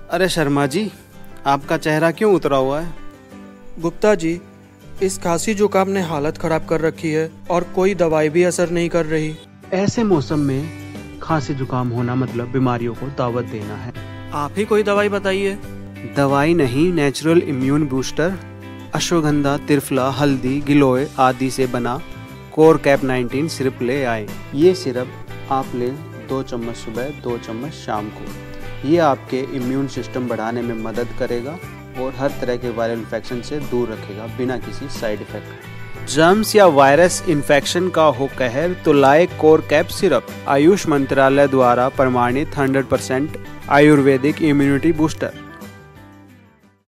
अरे शर्मा जी, आपका चेहरा क्यों उतरा हुआ है? गुप्ता जी, इस खांसी जुकाम ने हालत खराब कर रखी है और कोई दवाई भी असर नहीं कर रही। ऐसे मौसम में खांसी जुकाम होना मतलब बीमारियों को दावत देना है। आप ही कोई दवाई बताइए। दवाई नहीं, natural immune booster ashwagandha, triphala, हल्दी, गिलोय आदि से बना कोर कैप 19 सिरप ले आए। ये सिरप आप लें 2 चम्मच सुबह, 2 चम्मच शाम को। ये आपके इम्यून सिस्टम बढ़ाने में मदद करेगा और हर तरह के वायरल इन्फेक्शन से दूर रखेगा बिना किसी साइड इफेक्ट। जर्म्स या वायरस इन्फेक्शन का हो कहर तो लाए कोर कैप सिरप, आयुष मंत्रालय द्वारा प्रमाणित 100% आयुर्वेदिक इम्यूनिटी बूस्टर।